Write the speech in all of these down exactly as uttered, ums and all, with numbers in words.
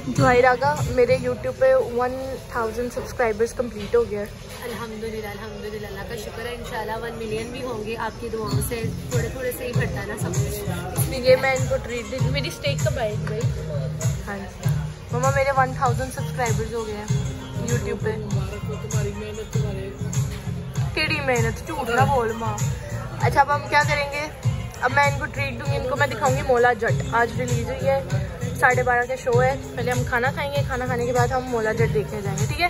जुहायरा का मेरे यूट्यूब पे वन थाउजेंड सब्सक्राइबर्स कंप्लीट हो गया। अल्हम्दुलिल्लाह अल्हम्दुलिल्लाह, अल्लाह का शुक्र है। इंशाल्लाह वन मिलियन भी होंगे आपकी दुआओं से। थोड़े थोड़े से ही बढ़ता है ना सब कुछ, इसलिए मैं इनको ट्रीट दी। मेरी स्टेक कब आई गई? हाँ जी मम्मा, मेरे वन थाउजेंड सब्सक्राइबर्स हो गए हैं यूट्यूब पे। केड़ी मेहनत, झूठ ना बोल माँ। अच्छा अब हम क्या करेंगे, अब मैं इनको ट्रीट दूंगी। इनको मैं दिखाऊंगी मौला जट, आज रिलीज हुई है, साढ़े बारह का शो है। पहले हम खाना खाएंगे, खाना खाने के बाद हम मौला जट देखने जाएंगे, ठीक है?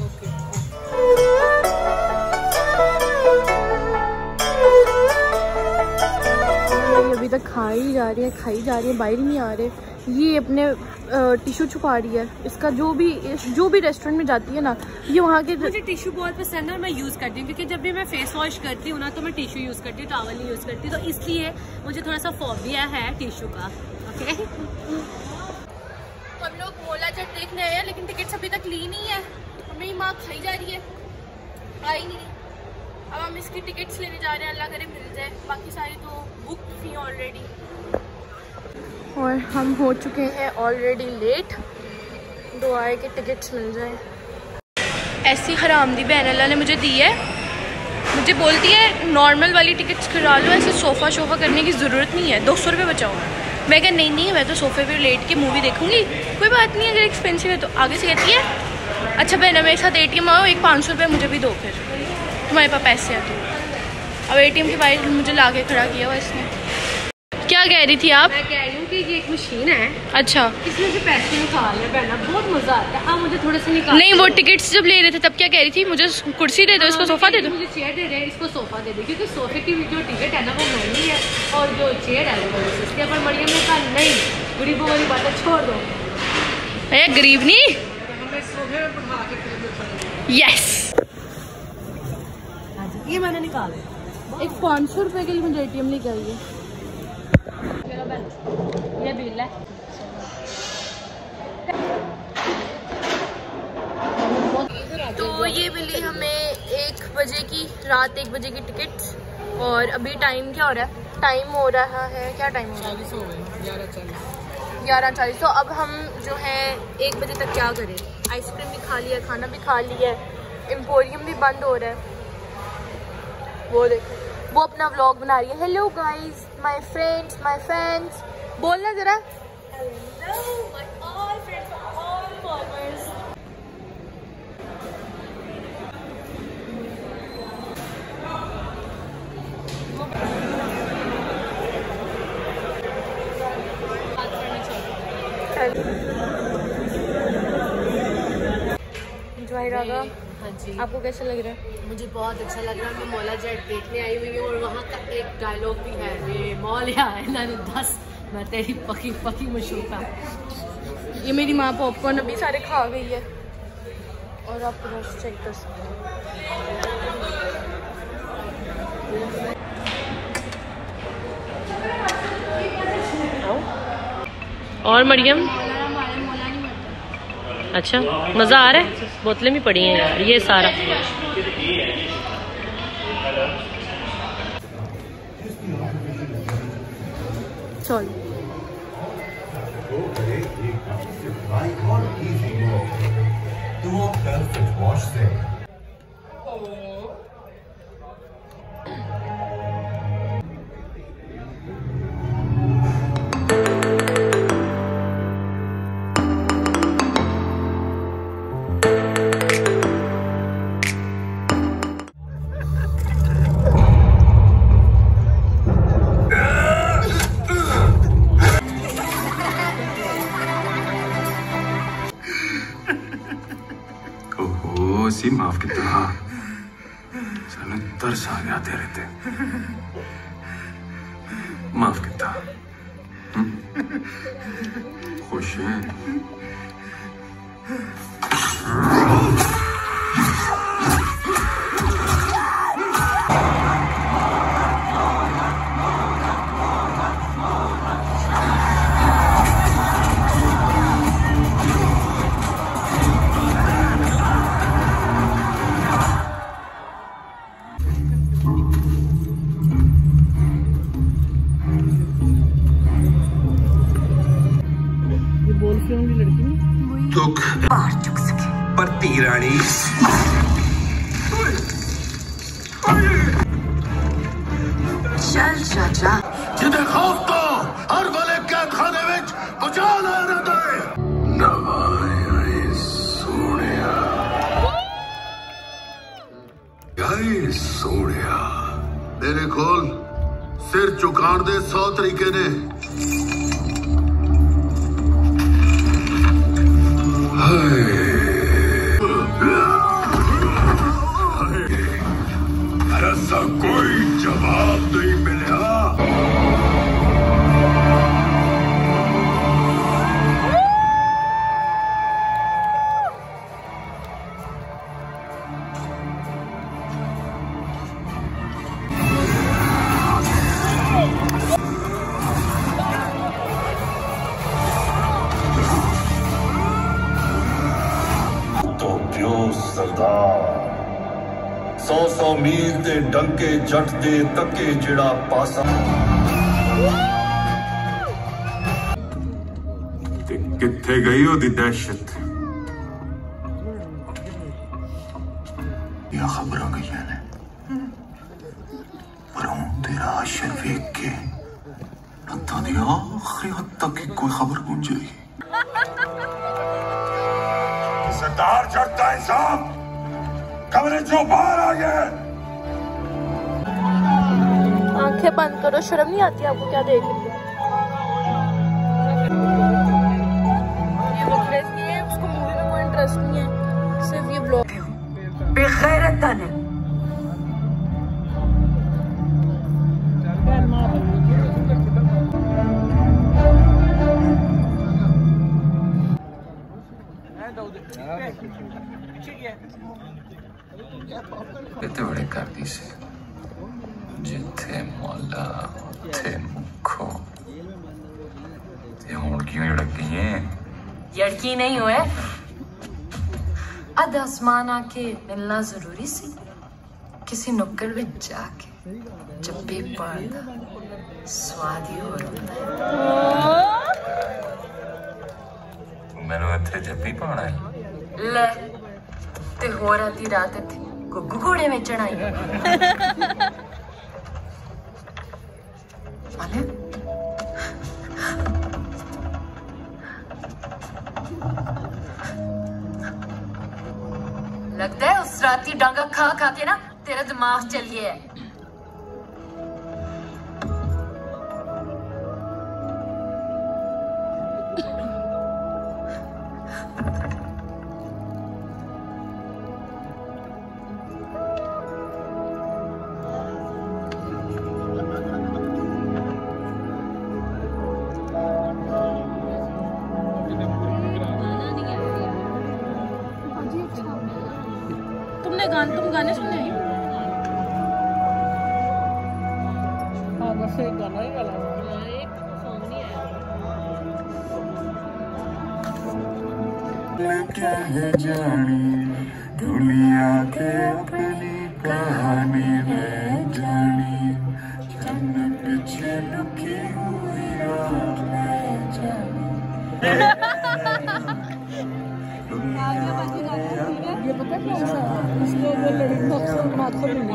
अभी तक खाई जा रही है, खाई जा रही है, बाहर नहीं आ रहे। ये अपने टिश्यू छुपा रही है। इसका जो भी जो भी रेस्टोरेंट में जाती है ना, ये वहाँ के मुझे टिश्यू बहुत पसंद है और मैं यूज़ करती हूँ, क्योंकि जब भी मैं फेस वॉश करती हूँ ना तो मैं टिश्यू यूज़ करती हूँ, टॉवल नहीं यूज़ करती। तो इसलिए मुझे थोड़ा सा फोबिया है टिश्यू का। ओके हम लोग मौला जट देखने आए हैं, लेकिन टिकट्स अभी तक ली नहीं है। हमें माँ खाई जा रही है, आई नहीं। अब हम इसकी टिकट्स लेने जा रहे हैं, अल्लाह करे मिल जाए। बाकी सारी तो बुक थी ऑलरेडी। और हम हो चुके हैं ऑलरेडी लेट। दुआ है कि टिकट्स मिल जाए। ऐसी हरामदी बहन अल्लाह ने मुझे दी है, मुझे बोलती है नॉर्मल वाली टिकट्स करा लो, ऐसे सोफ़ा शोफ़ा करने की ज़रूरत नहीं है, दो सौ रुपये बचाओ। मैं कहा नहीं नहीं, मैं तो सोफ़े पे लेट के मूवी देखूंगी, कोई बात नहीं, अगर एक्सपेंसिव है तो। आगे से कहती है अच्छा बहना मेरे साथ ए टी एम आओ, एक पाँच सौ रुपये मुझे भी दो, फिर तुम्हारे पास पैसे हैं तो। अब ए टी एम के बाहर मुझे ला के खड़ा किया हुआ इसने। क्या कह रही थी आप? मैं कह रही हूँ कि ये एक मशीन है। अच्छा, इसमें से पैसे निकाल ले बहना, बहुत मजा आता है। आप मुझे थोड़े से निकाल। नहीं, वो टिकट्स जब ले रहे थे तब क्या कह रही थी? मुझे कुर्सी दे दो, इसको सोफा दे दो। मुझे चेयर दे रहे हैं, इसको सोफा दे दो, क्योंकि सोफे की जो टिकट है ना वो महंगी है और जो चेयर है वो सस्ती है। पर मरियम ने कहा नहीं, गरीबों वाली बातें छोड़ दो। अरे गरीब नहीं, यस। ये मैंने निकाला एक पाँच सौ रुपये के लिए मुझे ए टी एम नहीं चाहिए। ये बिल है। तो ये मिली हमें एक बजे की, रात एक बजे की टिकट्स। और अभी टाइम क्या हो रहा है? टाइम हो रहा है, क्या टाइम हो रहा है? ग्यारह चालीस ग्यारह चालीस। तो अब हम जो है एक बजे तक क्या करें? आइसक्रीम भी खा लिया, खाना भी खा लिया, एम्पोरियम भी बंद हो रहा है। वो देखो, वो अपना व्लॉग बना रही है। Hello guys, my friends, my fans, बोलना जरा। Hello my all friends, all followers. Zuhaira का, हाँ जी, आपको कैसा लग रहा है? मुझे बहुत अच्छा लग रहा है। मैं मौला जेट देखने आई हुई हूँ और वहाँ का एक डायलॉग भी है, ये मौलिया है ना दस, मैं तेरी पकी पकी मशहूर। ये मेरी माँ पॉपकॉर्न अभी सारे खा गई है और आपको बस चेक कर सकते हो। और मरियम, अच्छा मज़ा आ रहा है? बोतलें भी पड़ी हैं यार, ये सारा। चल सी माफ किता सानू तरस आ गया तेरे ते, माफ किता। खुश है? बॉयफ्रेंड की लड़की नहीं, दुख पार चुक सके। पर तीराणी चल चाचा जिदे खौफ तो हर वाले कैद खाने विच पहुंचा लेने दे। नवाए सोनिया गाए सोनिया तेरे खोल सिर झुकाण दे सौ तरीके ने। ऐसा कोई जवाब नहीं मिला। तो क्यों सरदार सौ सौ मील ते डंके जट दे तके जिड़ा पासा ते किथे गई ओदी दहशत? या खबर गई ने पर हूं तेरा अशर वेख के रत्ता दी आखिरी हद तक की कोई खबर पहुंच जाएगी। सरदार चढ़ता है साहब कमरे जो बाहर आ गए। आंखें बंद करो, शर्म नहीं आती आपको? क्या देख रही हो? ये बकरेज नहीं है, उसको मूवी में कोई इंटरेस्ट नहीं है, सिर्फ ये ब्लॉग। बेगैरत ताने इतने बड़े करती से जिथे मौला उथे मुखो ते हुण क्यों लड़की है? लड़की नहीं हुए अद आसमान आके मिलना जरूरी सी। किसी नुक्कड़ में जाके जब्बी पड़दा स्वाद ही हो रहा तू मैनू इत्थे जब्बी पाना है? ले ते हो राती रात इत्थे गुग्गू घोड़े में चढ़ाई माले लगता है उस राती डांगा खा खा के ना तेरा दिमाग चल गया है। तुमने गान तुम गाने सुने हैं? हाँ बस एक गाना ही गाना एक सॉन्ग नहीं आया। जानी दुनिया के अपनी कहानी में जानी जन्नत पीछे लुकी हुई राह में जानी। ये पता क्या है इसको वो लड़की अक्सर बात को नहीं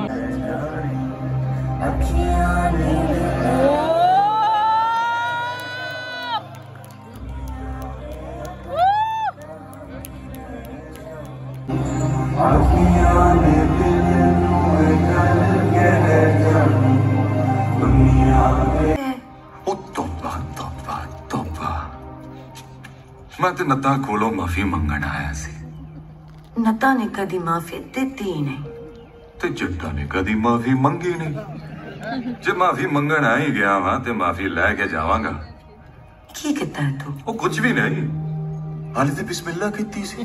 मैं ते नत्ता कोलो माफी मंगण आया सी। नता ने कदी माफी देती ही नहीं ते जट्टा ने कदी माफी मंगी नहीं। जे माफी मंगण आ ही गया वहां ते माफी लेके जावांगा। की कहता है तू? वो कुछ भी नहीं, हाले ते बिस्मिल्लाह कीती सी।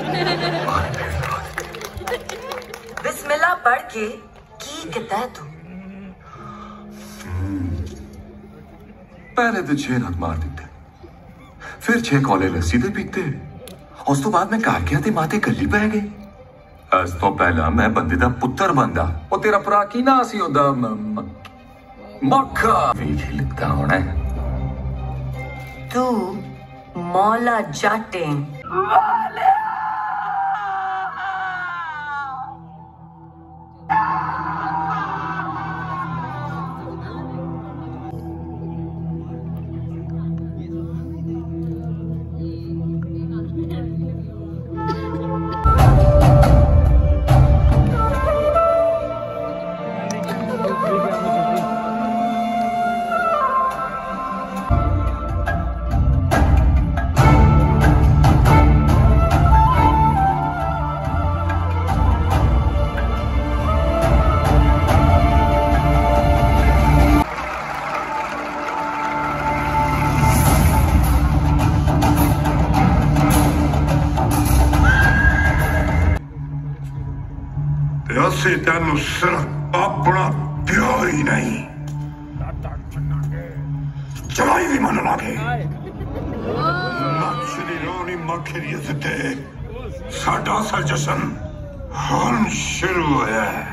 बिस्मिल्लाह पढ़ के की कहता है तू? पहले तो छह नग मार दिते, फिर छह कौले लस्सी दे पीते, उस तो बाद मैं कारकियां ते माते गली पै गई। अस तो पहला मैं बंदे दा पुत्तर बनदा। वो तेरा भरा की ना सी ओदा मक्खा भी लिखता होना है। तू मौला जट है ਅਸੀਂ ਤੈਨੂੰ ਸਿਰਫ ਆਪਣਾ ਪਿਆਰ ਹੀ ਨਹੀਂ ਚਲਾਈ ਵੀ ਮੰਨ ਲਾਂਗੇ। ਨਕਸ਼ ਦੀ ਰਾਣੀ ਮੱਖਰੀਅਤ ਤੇ ਸਾਡਾ ਅਸਲ ਜਸ਼ਨ ਹੁਣ ਸ਼ੁਰੂ ਹੋਇਆ ਹੈ।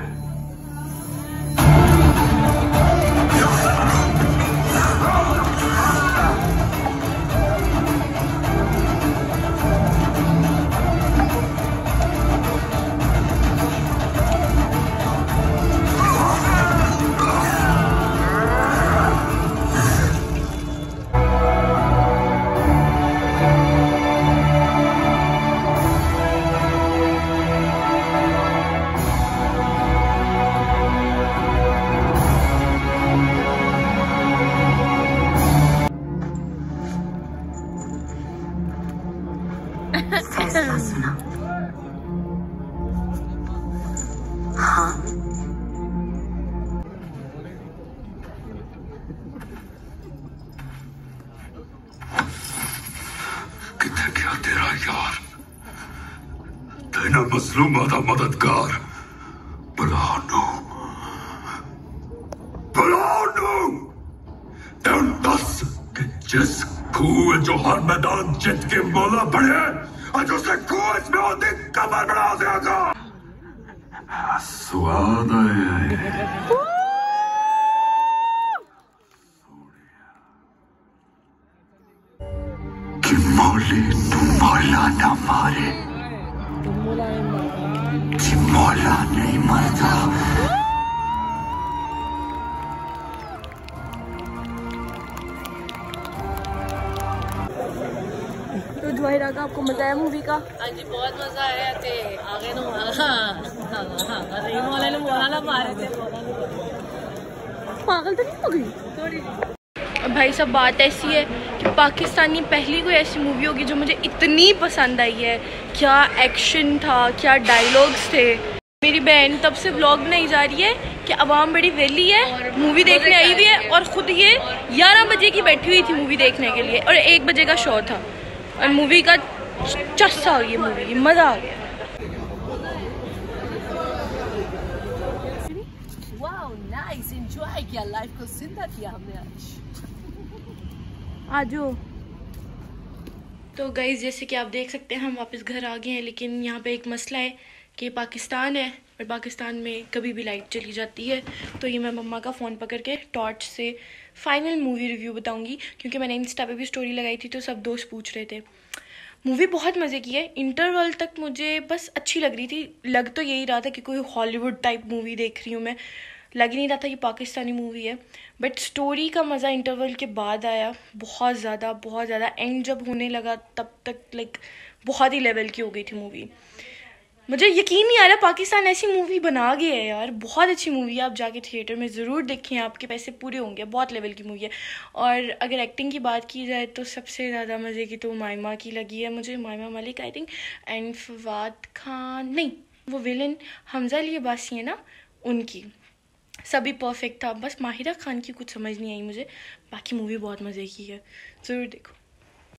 फैसला सुना? हाँ। किथे गया तेरा यार, तेना मजलूमा दा मददगार बुलानो बुलानो। दस कि जिस कुएं जो हर मैदान जीत के मौला पड़े आज उसे कुएं में होती कमर बना देगा। स्वाद आया है। कि मौले तू मौला ना मारे, कि मौला नहीं मरता। तो जोहिरा का आपको मजा आया मूवी का? हाँ जी बहुत मजा आया थे। आगे ना रहीम वाले ने बोला ना मारे थे, पागल तो नहीं हो गई थोड़ी। भाई सब बात ऐसी है कि पाकिस्तानी पहली कोई ऐसी मूवी होगी जो मुझे इतनी पसंद आई है। क्या एक्शन था, क्या डायलॉग्स थे। मेरी बहन तब से व्लॉग बनाई जा रही है कि अवाम बड़ी वेली है, मूवी देखने आई हुई है और खुद ये ग्यारह बजे की बैठी हुई थी मूवी देखने के लिए और एक बजे का शो था और मूवी का चस्सा हो गया, मूवी की मजा आ गया। वाओ नाइस, एंजॉय किया, लाइफ को जिंदा किया हमने आज। आजो तो गाइस जैसे कि आप देख सकते हैं हम वापस घर आ गए हैं, लेकिन यहाँ पे एक मसला है कि पाकिस्तान है और पाकिस्तान में कभी भी लाइट चली जाती है। तो ये मैं मम्मा का फ़ोन पकड़ के टॉर्च से फाइनल मूवी रिव्यू बताऊंगी, क्योंकि मैंने इंस्टा पे भी स्टोरी लगाई थी तो सब दोस्त पूछ रहे थे। मूवी बहुत मज़े की है। इंटरवल तक मुझे बस अच्छी लग रही थी, लग तो यही रहा था कि कोई हॉलीवुड टाइप मूवी देख रही हूँ मैं, लग ही नहीं रहा था कि पाकिस्तानी मूवी है। बट स्टोरी का मज़ा इंटरवल के बाद आया बहुत ज़्यादा बहुत ज़्यादा। एंड जब होने लगा तब तक लाइक बहुत ही लेवल की हो गई थी मूवी। मुझे यकीन नहीं आ रहा पाकिस्तान ऐसी मूवी बना गया है यार। बहुत अच्छी मूवी है, आप जाके थिएटर में ज़रूर देखें, आपके पैसे पूरे होंगे। बहुत लेवल की मूवी है। और अगर एक्टिंग की बात की जाए तो सबसे ज़्यादा मज़े की तो मायमा की लगी है मुझे, Maima Malik I think, and Fawad Khan नहीं, वो विलन हमजा अली अब्बासी है ना, उनकी। सभी परफेक्ट था, बस माहिरा खान की कुछ समझ नहीं आई मुझे। बाकी मूवी बहुत मज़े की है, ज़रूर देखो।